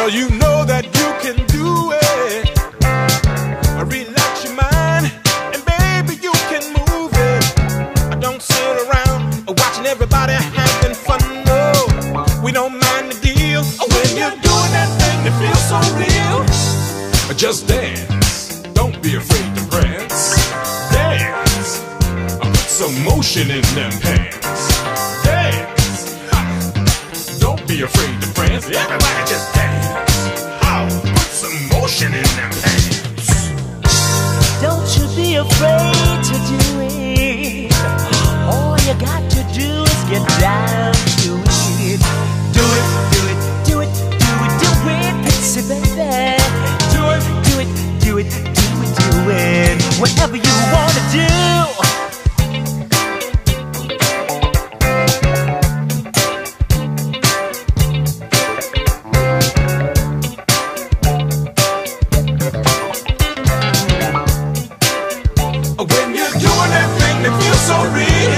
Girl, you know that you can do it. Relax your mind, and baby, you can move it. Don't sit around watching everybody having fun. No, we don't mind the deal. When you're doing that thing that feels so real, just dance. Don't be afraid to prance. Dance. Put some motion in them pants. Dance. Don't be afraid to prance. Everybody just dance. Put some motion in them pants. Don't you be afraid to do it. All you got to do is get down to it. Do it, do it, do it, do it, do it, Pixie baby. Do it, do it, do it, do it, do it. Whatever you wanna do. When you're doing that thing that feels so real,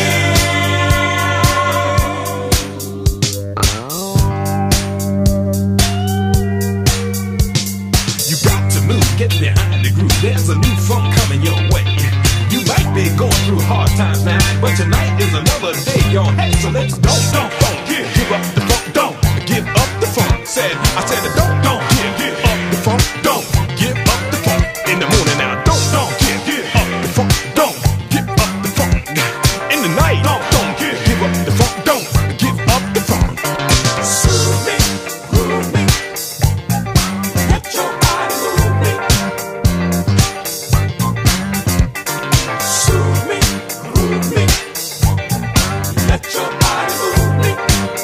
you got to move, get behind the groove. There's a new funk coming your way. You might be going through hard times now, but tonight is another day. Yo, hey, so let's don't give up the funk, don't give up the funk. I said don't give up the funk, don't give up the funk. In the morning now, don't give up the funk, don't give up the funk. In the night, don't give up the funk, don't give up the funk. Soothe me, groove me, let your body move me. Soothe me, groove me, let your body move me.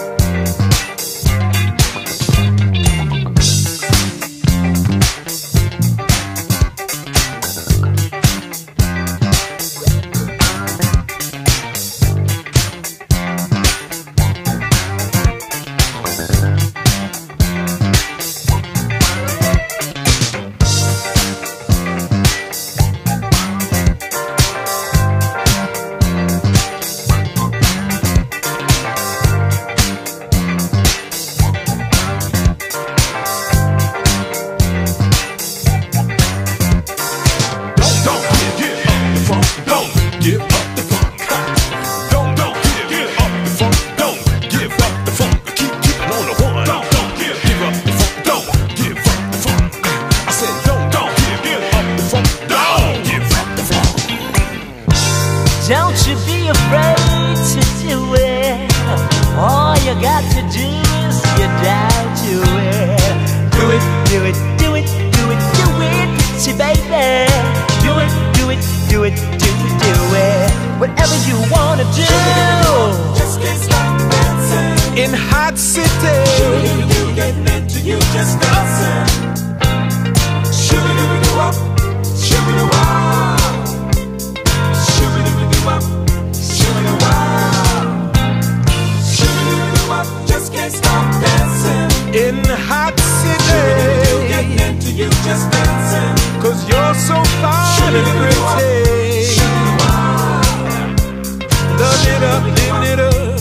Give up the funk. Don't give up the funk. Don't give up the funk. Keep it on the one. Don't give up the funk. Don't give up the funk. I said don't give up the funk. Don't give up the funk. Don't you be afraid to do it. All you got to do is get down to it. Do it, do it, do it, do it, do it, Pixie baby. Do it, do it, do it, do it, do it. Whatever you wanna do. Just can't stop dancing. In Hot City. You getting into you just dancing. Shoo-be-doo-be-doo-wop, shoo-be-doo-wop, shoo-be-doo-be-doo-wop, shoo-be-doo-wop, shoo-be-doo-be-doo-wop. Just can't stop dancing. In Hot City. You getting into you just dancing. 'Cause you're so fine and pretty. Love it up, live it up.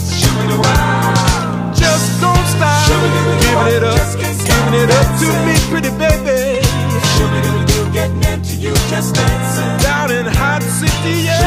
Just don't stop. Giving it up, giving it up to me, pretty baby. Getting into you just dancing. Down in Hot City, yeah.